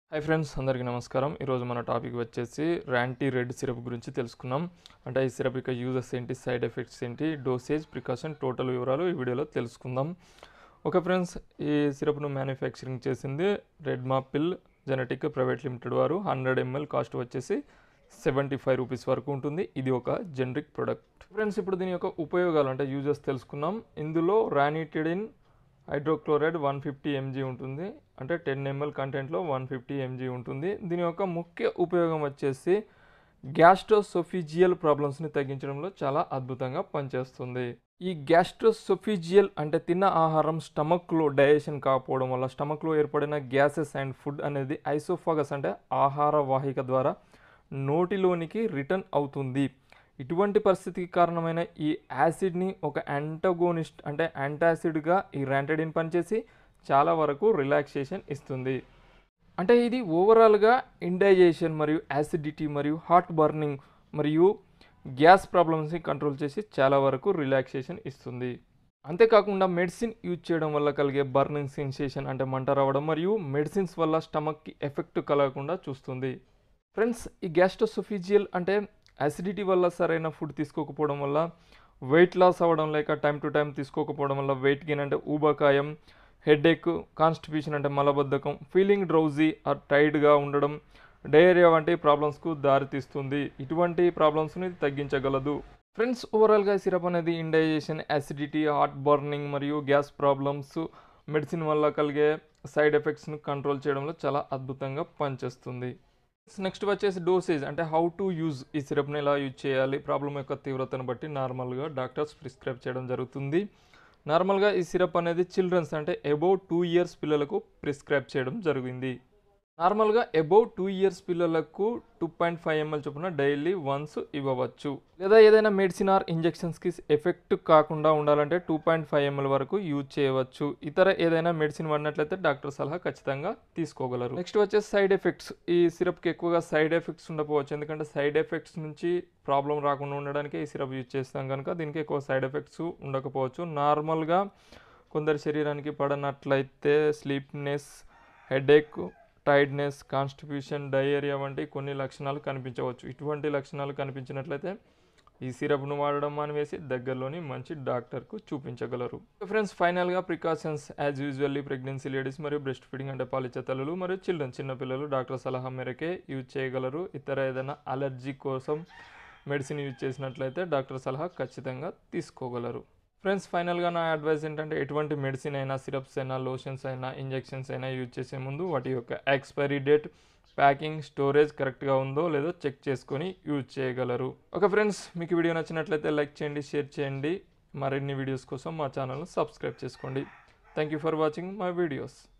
Hi friends, అందరికీ నమస్కారం. ఈరోజు మన టాపిక్ వచ్చేసి ర్యాంటీరెడ్ సిరప్ గురించి తెలుసుకుందాం. అంటే ఈ సిరప్ యొక్క యూజెస్ ఏంటి, సైడ్ ఎఫెక్ట్స్ ఏంటి, డోసేజ్, ప్రికాషన్, టోటల్ వివరాలు ఈ వీడియోలో తెలుసుకుందాం. ఓకే ఫ్రెండ్స్, ఈ సిరప్ను మ్యానుఫ్యాక్చరింగ్ చేసింది రెడ్మా పిల్ జెనెటిక్ ప్రైవేట్ లిమిటెడ్ వారు. 100 ml కాస్ట్ వచ్చేసి 75 రూపీస్ వరకు ఉంటుంది. ఇది ఒక జనరిక్ ప్రొడక్ట్. ఫ్రెండ్స్, ఇప్పుడు దీని యొక్క ఉపయోగాలు అంటే యూజెస్ తెలుసుకుందాం. ఇందులో రానిటిడిన్ హైడ్రోక్లోరైడ్ 150 mg ఉంటుంది. అంటే 10 ml కంటెంట్లో 150 mg ఉంటుంది. దీని యొక్క ముఖ్య ఉపయోగం వచ్చేసి గ్యాస్ట్రోసోఫిజియల్ ప్రాబ్లమ్స్ని తగ్గించడంలో చాలా అద్భుతంగా పనిచేస్తుంది. ఈ గ్యాస్ట్రోసోఫిజియల్ అంటే తిన్న ఆహారం స్టమక్లో డైజెషన్ కాకపోవడం వల్ల స్టమక్లో ఏర్పడిన గ్యాసెస్ అండ్ ఫుడ్ అనేది ఐసోఫాగస్ అంటే ఆహార వాహిక ద్వారా నోటిలోనికి రిటర్న్ అవుతుంది. ఇటువంటి పరిస్థితికి కారణమైన ఈ యాసిడ్ని ఒక యాంటాగోనిస్ట్ అంటే యాంటాసిడ్గా ఈ ర్యాంటైడిన్ పనిచేసి చాలా వరకు రిలాక్సేషన్ ఇస్తుంది. అంటే ఇది ఓవరాల్గా ఇండైజెషన్ మరియు యాసిడిటీ మరియు హార్ట్ బర్నింగ్ మరియు గ్యాస్ ప్రాబ్లమ్స్ని కంట్రోల్ చేసి చాలా వరకు రిలాక్సేషన్ ఇస్తుంది. అంతేకాకుండా మెడిసిన్ యూజ్ చేయడం వల్ల కలిగే బర్నింగ్ సెన్సేషన్ అంటే మంట రావడం మరియు మెడిసిన్స్ వల్ల స్టమక్కి ఎఫెక్ట్ కలగకుండా చూస్తుంది. ఫ్రెండ్స్, ఈ గ్యాస్ట్రోసోఫిజియల్ అంటే యాసిడిటీ వల్ల సరైన ఫుడ్ తీసుకోకపోవడం వల్ల వెయిట్ లాస్ అవ్వడం, లేక టైం టు టైం తీసుకోకపోవడం వల్ల వెయిట్ గెయిన్ అంటే ఊబకాయం, హెడేక్, కాన్స్టిపేషన్ అంటే మలబద్ధకం, ఫీలింగ్ డ్రౌజీ ఆర్ టైర్డ్గా ఉండడం, డయేరియా వంటి ప్రాబ్లమ్స్కు దారితీస్తుంది. ఇటువంటి ప్రాబ్లమ్స్ని తగ్గించగలదు. ఫ్రెండ్స్, ఓవరాల్గా సిరప్ అనేది ఇండైజెషన్, యాసిడిటీ, హార్ట్ బర్నింగ్ మరియు గ్యాస్ ప్రాబ్లమ్స్, మెడిసిన్ వల్ల కలిగే సైడ్ ఎఫెక్ట్స్ను కంట్రోల్ చేయడంలో చాలా అద్భుతంగా పనిచేస్తుంది. నెక్స్ట్ వచ్చేసి డోసేజ్ అంటే హౌ టు యూజ్. ఈ సిరప్ని ఎలా యూజ్ చేయాలి, ప్రాబ్లం యొక్క తీవ్రతను బట్టి నార్మల్గా డాక్టర్స్ ప్రిస్క్రైబ్ చేయడం జరుగుతుంది. నార్మల్గా ఈ సిరప్ అనేది చిల్డ్రన్స్ అంటే అబౌవ్ 2 years పిల్లలకు ప్రిస్క్రైబ్ చేయడం జరిగింది. నార్మల్గా అబౌవ్ 2 years పిల్లలకు 2.5 ml చొప్పున డైలీ వన్స్ ఇవ్వవచ్చు. లేదా ఏదైనా మెడిసిన్ ఆర్ ఇంజెక్షన్స్కి ఎఫెక్ట్ కాకుండా ఉండాలంటే 2.5 ml వరకు యూజ్ చేయవచ్చు. ఇతర ఏదైనా మెడిసిన్ వాడినట్లయితే డాక్టర్ సలహా ఖచ్చితంగా తీసుకోగలరు. నెక్స్ట్ వచ్చేసి సైడ్ ఎఫెక్ట్స్. ఈ సిరప్కి ఎక్కువగా సైడ్ ఎఫెక్ట్స్ ఉండకపోవచ్చు, ఎందుకంటే సైడ్ ఎఫెక్ట్స్ నుంచి ప్రాబ్లం రాకుండా ఉండడానికి ఈ సిరప్ యూజ్ చేస్తాం కనుక దీనికి ఎక్కువ సైడ్ ఎఫెక్ట్స్ ఉండకపోవచ్చు. నార్మల్గా కొందరి శరీరానికి పడనట్లయితే sleepiness, headache, tiredness, constipation, diarrhoea వంటి కొన్ని లక్షణాలు కనిపించవచ్చు. ఇటువంటి లక్షణాలు కనిపించినట్లయితే ఈ సిరప్ను వాడడం మానివేసి దగ్గరలోని మంచి డాక్టర్కు చూపించగలరు. ఫ్రెండ్స్, ఫైనల్గా precautions as usually pregnancy ladies మరియు బ్రెస్ట్ ఫీడింగ్ అంటే పాలిచ్చే తల్లులు మరియు చిన్నపిల్లలు డాక్టర్ సలహా మేరకే యూజ్ చేయగలరు. ఇతర ఏదైనా అలర్జీ కోసం మెడిసిన్ యూజ్ చేసినట్లయితే డాక్టర్ సలహా ఖచ్చితంగా తీసుకోగలరు. ఫ్రెండ్స్, ఫైనల్గా నా అడ్వైస్ ఏంటంటే ఎటువంటి మెడిసిన్ అయినా, సిరప్స్ అయినా, లోషన్స్ అయినా, ఇంజెక్షన్స్ అయినా యూజ్ చేసే ముందు వాటి యొక్క ఎక్స్పైరీ డేట్, ప్యాకింగ్, స్టోరేజ్ కరెక్ట్గా ఉందో లేదో చెక్ చేసుకొని యూజ్ చేయగలరు. ఓకే ఫ్రెండ్స్, మీకు వీడియో నచ్చినట్లయితే లైక్ చేయండి, షేర్ చేయండి. మరిన్ని వీడియోస్ కోసం మా ఛానల్ను సబ్స్క్రైబ్ చేసుకోండి. Thank you for watching my videos.